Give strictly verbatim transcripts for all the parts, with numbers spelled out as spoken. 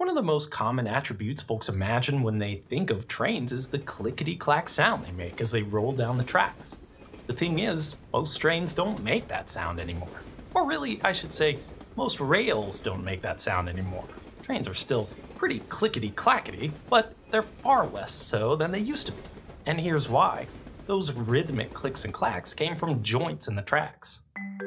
One of the most common attributes folks imagine when they think of trains is the clickety-clack sound they make as they roll down the tracks. The thing is, most trains don't make that sound anymore. Or really, I should say, most rails don't make that sound anymore. Trains are still pretty clickety-clackety, but they're far less so than they used to be. And here's why. Those rhythmic clicks and clacks came from joints in the tracks.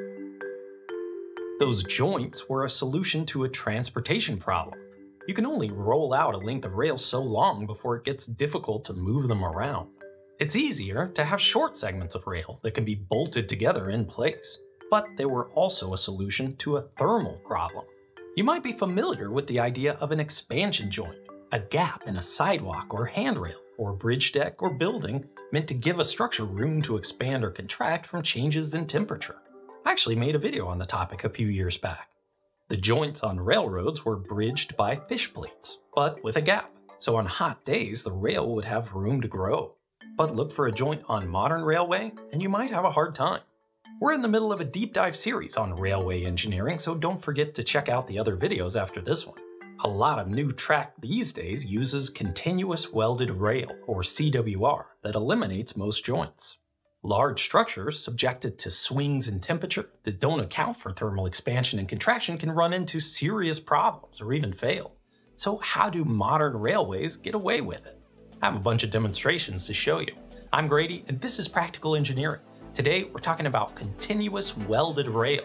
Those joints were a solution to a transportation problem. You can only roll out a length of rail so long before it gets difficult to move them around. It's easier to have short segments of rail that can be bolted together in place. But they were also a solution to a thermal problem. You might be familiar with the idea of an expansion joint, a gap in a sidewalk or handrail or bridge deck or building meant to give a structure room to expand or contract from changes in temperature. I actually made a video on the topic a few years back. The joints on railroads were bridged by fish plates, but with a gap, so on hot days the rail would have room to grow. But look for a joint on modern railway and you might have a hard time. We're in the middle of a deep dive series on railway engineering, so don't forget to check out the other videos after this one. A lot of new track these days uses continuous welded rail, or C W R, that eliminates most joints. Large structures subjected to swings in temperature that don't account for thermal expansion and contraction can run into serious problems or even fail. So how do modern railways get away with it? I have a bunch of demonstrations to show you. I'm Grady, and this is Practical Engineering. Today, we're talking about continuous welded rail.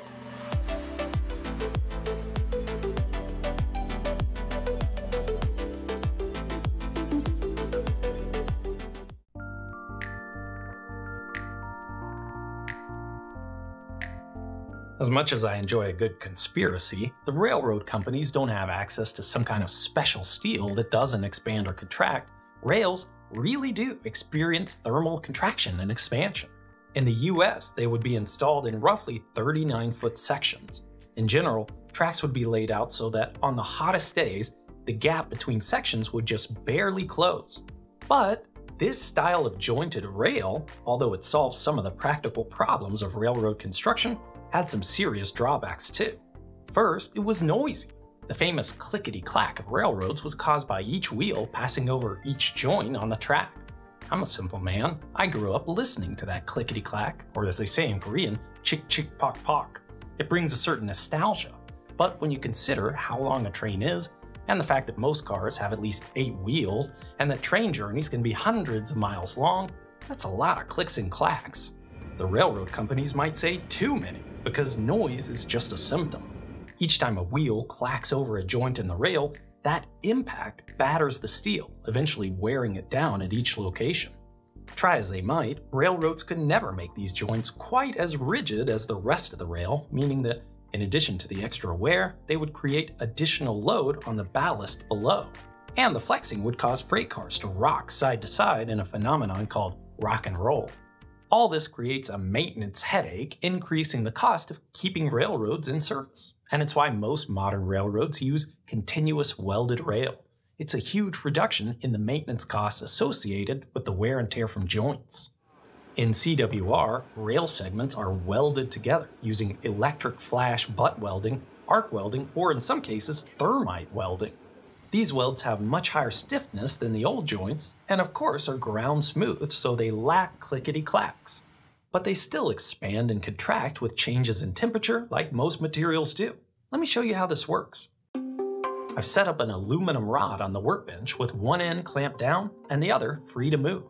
As much as I enjoy a good conspiracy, the railroad companies don't have access to some kind of special steel that doesn't expand or contract. Rails really do experience thermal contraction and expansion. In the U S, they would be installed in roughly thirty-nine foot sections. In general, tracks would be laid out so that on the hottest days, the gap between sections would just barely close. But this style of jointed rail, although it solves some of the practical problems of railroad construction, had some serious drawbacks too. First, it was noisy. The famous clickety-clack of railroads was caused by each wheel passing over each joint on the track. I'm a simple man. I grew up listening to that clickety-clack, or as they say in Korean, chick-chick-pock-pock. It brings a certain nostalgia. But when you consider how long a train is, and the fact that most cars have at least eight wheels, and that train journeys can be hundreds of miles long, that's a lot of clicks and clacks. The railroad companies might say too many, because noise is just a symptom. Each time a wheel clacks over a joint in the rail, that impact batters the steel, eventually wearing it down at each location. Try as they might, railroads could never make these joints quite as rigid as the rest of the rail, meaning that in addition to the extra wear, they would create additional load on the ballast below. And the flexing would cause freight cars to rock side to side in a phenomenon called rock and roll. All this creates a maintenance headache, increasing the cost of keeping railroads in service. And it's why most modern railroads use continuous welded rail. It's a huge reduction in the maintenance costs associated with the wear and tear from joints. In C W R, rail segments are welded together using electric flash butt welding, arc welding, or in some cases, thermite welding. These welds have much higher stiffness than the old joints, and of course are ground smooth, so they lack clickety-clacks. But they still expand and contract with changes in temperature like most materials do. Let me show you how this works. I've set up an aluminum rod on the workbench with one end clamped down and the other free to move.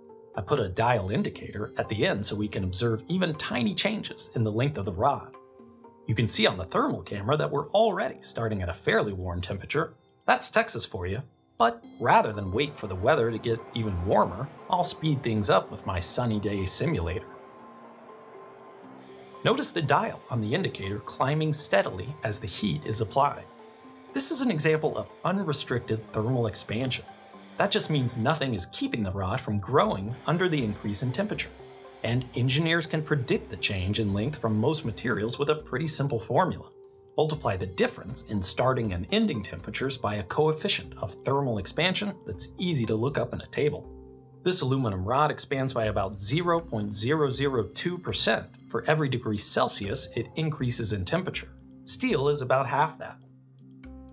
I put a dial indicator at the end so we can observe even tiny changes in the length of the rod. You can see on the thermal camera that we're already starting at a fairly warm temperature. That's Texas for you. But rather than wait for the weather to get even warmer, I'll speed things up with my sunny day simulator. Notice the dial on the indicator climbing steadily as the heat is applied. This is an example of unrestricted thermal expansion. That just means nothing is keeping the rod from growing under the increase in temperature. And engineers can predict the change in length from most materials with a pretty simple formula. Multiply the difference in starting and ending temperatures by a coefficient of thermal expansion that's easy to look up in a table. This aluminum rod expands by about zero point zero zero two percent for every degree Celsius it increases in temperature. Steel is about half that.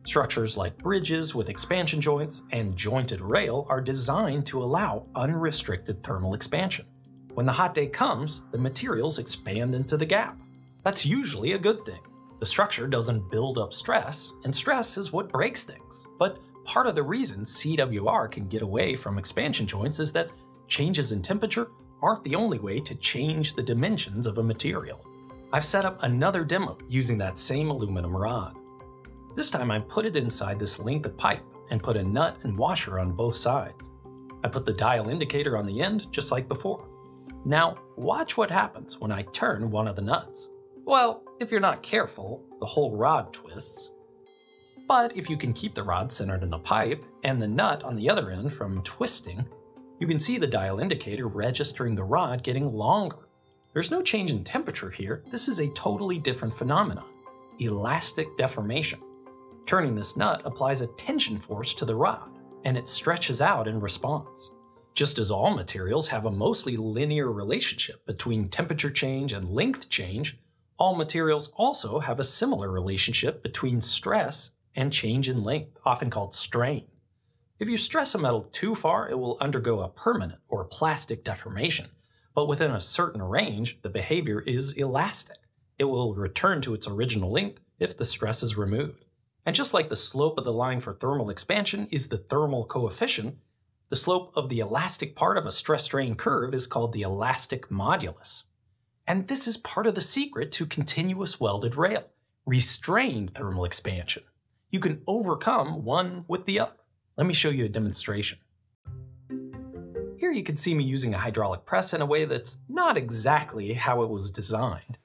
Structures like bridges with expansion joints and jointed rail are designed to allow unrestricted thermal expansion. When the hot day comes, the materials expand into the gap. That's usually a good thing. The structure doesn't build up stress, and stress is what breaks things. But part of the reason C W R can get away from expansion joints is that changes in temperature aren't the only way to change the dimensions of a material. I've set up another demo using that same aluminum rod. This time I put it inside this length of pipe and put a nut and washer on both sides. I put the dial indicator on the end just like before. Now watch what happens when I turn one of the nuts. Well, if you're not careful, the whole rod twists. But if you can keep the rod centered in the pipe and the nut on the other end from twisting, you can see the dial indicator registering the rod getting longer. There's no change in temperature here. This is a totally different phenomenon: elastic deformation. Turning this nut applies a tension force to the rod, and it stretches out in response. Just as all materials have a mostly linear relationship between temperature change and length change, all materials also have a similar relationship between stress and change in length, often called strain. If you stress a metal too far, it will undergo a permanent or plastic deformation, but within a certain range, the behavior is elastic. It will return to its original length if the stress is removed. And just like the slope of the line for thermal expansion is the thermal coefficient, the slope of the elastic part of a stress-strain curve is called the elastic modulus. And this is part of the secret to continuous welded rail: restrained thermal expansion. You can overcome one with the other. Let me show you a demonstration. Here you can see me using a hydraulic press in a way that's not exactly how it was designed.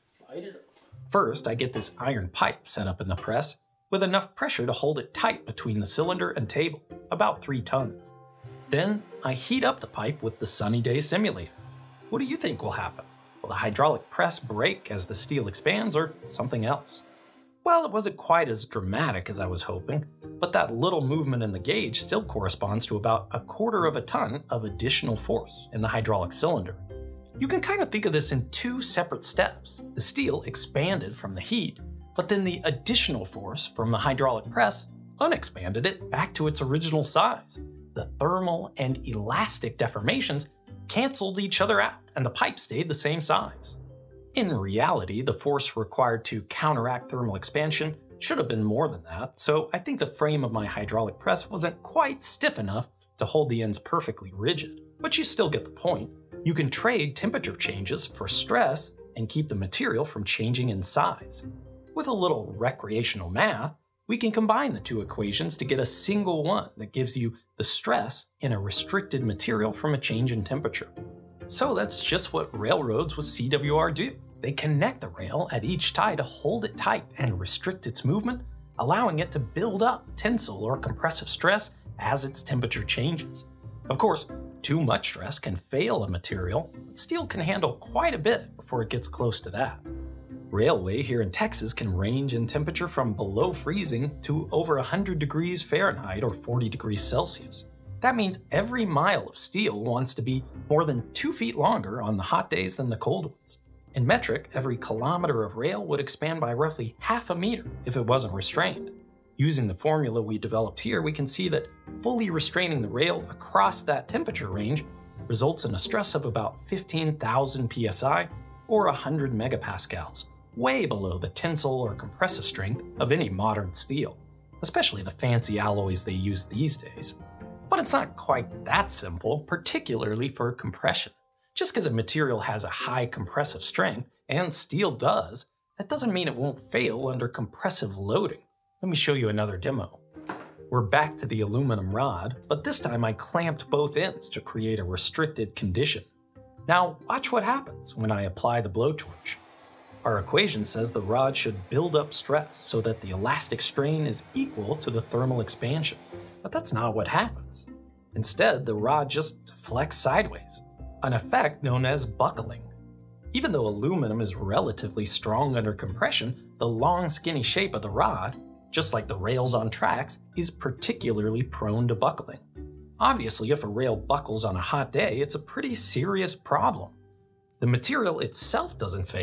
First, I get this iron pipe set up in the press with enough pressure to hold it tight between the cylinder and table, about three tons. Then I heat up the pipe with the sunny day simulator. What do you think will happen? Will the hydraulic press break as the steel expands, or something else? Well, it wasn't quite as dramatic as I was hoping, but that little movement in the gauge still corresponds to about a quarter of a ton of additional force in the hydraulic cylinder. You can kind of think of this in two separate steps. The steel expanded from the heat, but then the additional force from the hydraulic press unexpanded it back to its original size. The thermal and elastic deformations canceled each other out, and the pipe stayed the same size. In reality, the force required to counteract thermal expansion should have been more than that, so I think the frame of my hydraulic press wasn't quite stiff enough to hold the ends perfectly rigid. But you still get the point. You can trade temperature changes for stress and keep the material from changing in size. With a little recreational math, we can combine the two equations to get a single one that gives you the stress in a restricted material from a change in temperature. So that's just what railroads with C W R do. They connect the rail at each tie to hold it tight and restrict its movement, allowing it to build up tensile or compressive stress as its temperature changes. Of course, too much stress can fail a material, but steel can handle quite a bit before it gets close to that. Railway here in Texas can range in temperature from below freezing to over one hundred degrees Fahrenheit or forty degrees Celsius. That means every mile of steel wants to be more than two feet longer on the hot days than the cold ones. In metric, every kilometer of rail would expand by roughly half a meter if it wasn't restrained. Using the formula we developed here, we can see that fully restraining the rail across that temperature range results in a stress of about fifteen thousand P S I or one hundred megapascals, way below the tensile or compressive strength of any modern steel, especially the fancy alloys they use these days. But it's not quite that simple, particularly for compression. Just because a material has a high compressive strength, and steel does, that doesn't mean it won't fail under compressive loading. Let me show you another demo. We're back to the aluminum rod, but this time I clamped both ends to create a restricted condition. Now watch what happens when I apply the blowtorch. Our equation says the rod should build up stress so that the elastic strain is equal to the thermal expansion. But that's not what happens. Instead, the rod just flex sideways, an effect known as buckling. Even though aluminum is relatively strong under compression, the long skinny shape of the rod, just like the rails on tracks, is particularly prone to buckling. Obviously, if a rail buckles on a hot day, it's a pretty serious problem. The material itself doesn't fail,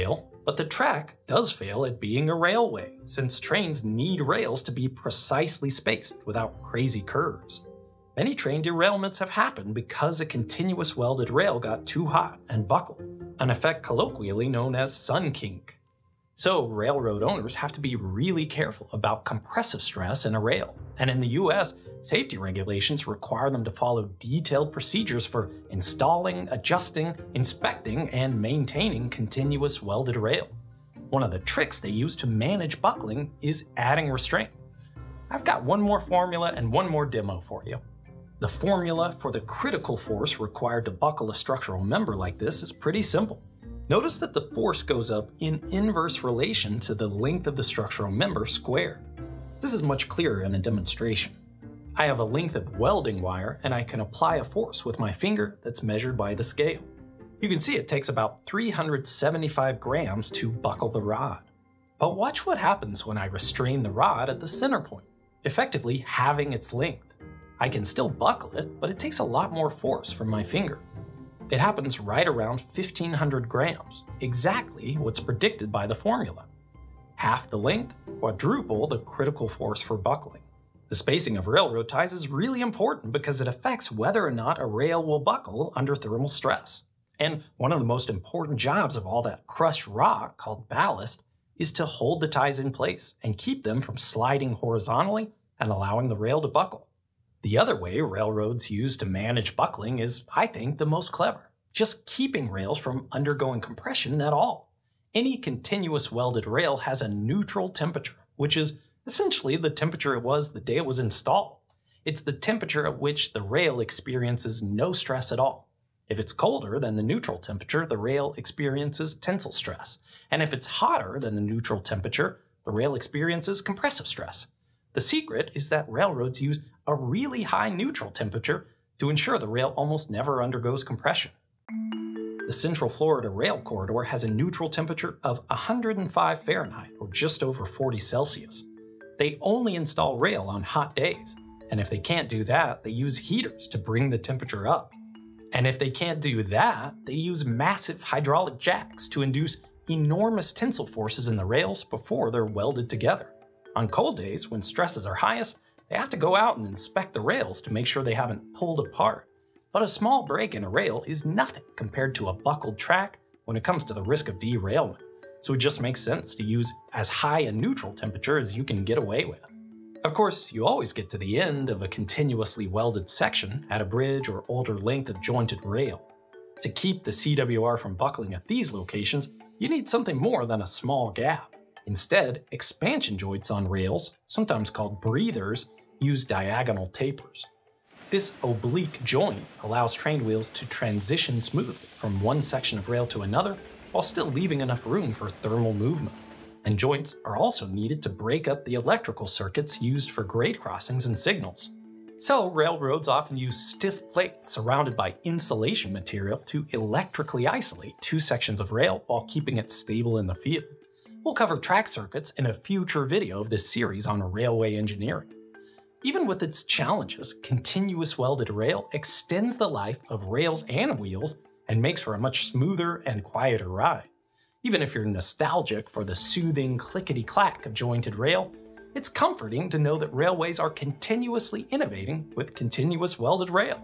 But the track does fail at being a railway, since trains need rails to be precisely spaced without crazy curves. Many train derailments have happened because a continuous welded rail got too hot and buckled, an effect colloquially known as sun kink. So railroad owners have to be really careful about compressive stress in a rail, and in the U S, safety regulations require them to follow detailed procedures for installing, adjusting, inspecting, and maintaining continuous welded rail. One of the tricks they use to manage buckling is adding restraint. I've got one more formula and one more demo for you. The formula for the critical force required to buckle a structural member like this is pretty simple. Notice that the force goes up in inverse relation to the length of the structural member squared. This is much clearer in a demonstration. I have a length of welding wire and I can apply a force with my finger that's measured by the scale. You can see it takes about three hundred seventy-five grams to buckle the rod. But watch what happens when I restrain the rod at the center point, effectively halving its length. I can still buckle it, but it takes a lot more force from my finger. It happens right around fifteen hundred grams, exactly what's predicted by the formula. Half the length, quadruple the critical force for buckling. The spacing of railroad ties is really important because it affects whether or not a rail will buckle under thermal stress. And one of the most important jobs of all that crushed rock, called ballast, is to hold the ties in place and keep them from sliding horizontally and allowing the rail to buckle. The other way railroads use to manage buckling is, I think, the most clever. Just keeping rails from undergoing compression at all. Any continuous welded rail has a neutral temperature, which is essentially the temperature it was the day it was installed. It's the temperature at which the rail experiences no stress at all. If it's colder than the neutral temperature, the rail experiences tensile stress. And if it's hotter than the neutral temperature, the rail experiences compressive stress. The secret is that railroads use a really high neutral temperature to ensure the rail almost never undergoes compression. The Central Florida Rail Corridor has a neutral temperature of one hundred five Fahrenheit, or just over forty Celsius. They only install rail on hot days, and if they can't do that, they use heaters to bring the temperature up. And if they can't do that, they use massive hydraulic jacks to induce enormous tensile forces in the rails before they're welded together. On cold days, when stresses are highest, they have to go out and inspect the rails to make sure they haven't pulled apart. But a small break in a rail is nothing compared to a buckled track when it comes to the risk of derailment, so it just makes sense to use as high a neutral temperature as you can get away with. Of course, you always get to the end of a continuously welded section at a bridge or older length of jointed rail. To keep the C W R from buckling at these locations, you need something more than a small gap. Instead, expansion joints on rails, sometimes called breathers, use diagonal tapers. This oblique joint allows train wheels to transition smoothly from one section of rail to another while still leaving enough room for thermal movement. And joints are also needed to break up the electrical circuits used for grade crossings and signals. So railroads often use stiff plates surrounded by insulation material to electrically isolate two sections of rail while keeping it stable in the field. We'll cover track circuits in a future video of this series on railway engineering. Even with its challenges, continuous welded rail extends the life of rails and wheels and makes for a much smoother and quieter ride. Even if you're nostalgic for the soothing clickety-clack of jointed rail, it's comforting to know that railways are continuously innovating with continuous welded rail.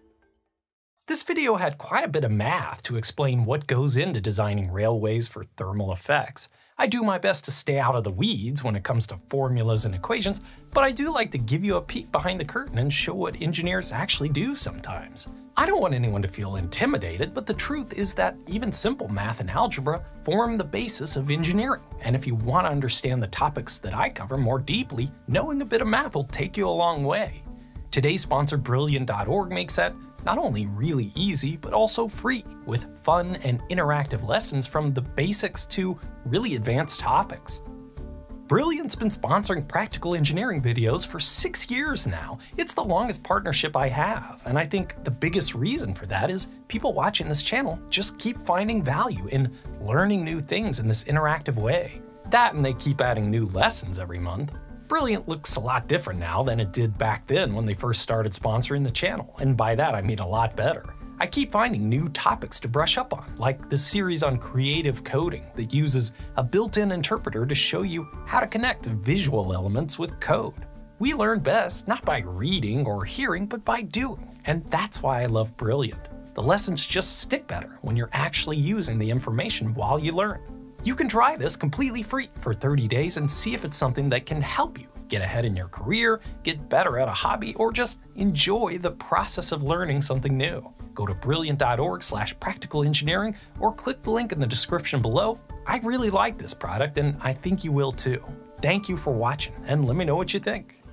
This video had quite a bit of math to explain what goes into designing railways for thermal effects. I do my best to stay out of the weeds when it comes to formulas and equations, but I do like to give you a peek behind the curtain and show what engineers actually do sometimes. I don't want anyone to feel intimidated, but the truth is that even simple math and algebra form the basis of engineering. And if you want to understand the topics that I cover more deeply, knowing a bit of math will take you a long way. Today's sponsor, Brilliant dot org, makes that not only really easy, but also free, with fun and interactive lessons from the basics to really advanced topics. Brilliant's been sponsoring practical engineering videos for six years now. It's the longest partnership I have, and I think the biggest reason for that is people watching this channel just keep finding value in learning new things in this interactive way. That, and they keep adding new lessons every month. Brilliant looks a lot different now than it did back then when they first started sponsoring the channel, and by that I mean a lot better. I keep finding new topics to brush up on, like the series on creative coding that uses a built-in interpreter to show you how to connect visual elements with code. We learn best not by reading or hearing, but by doing, and that's why I love Brilliant. The lessons just stick better when you're actually using the information while you learn. You can try this completely free for thirty days and see if it's something that can help you get ahead in your career, get better at a hobby, or just enjoy the process of learning something new. Go to brilliant dot org slash practical engineering or click the link in the description below. I really like this product and I think you will too. Thank you for watching and let me know what you think.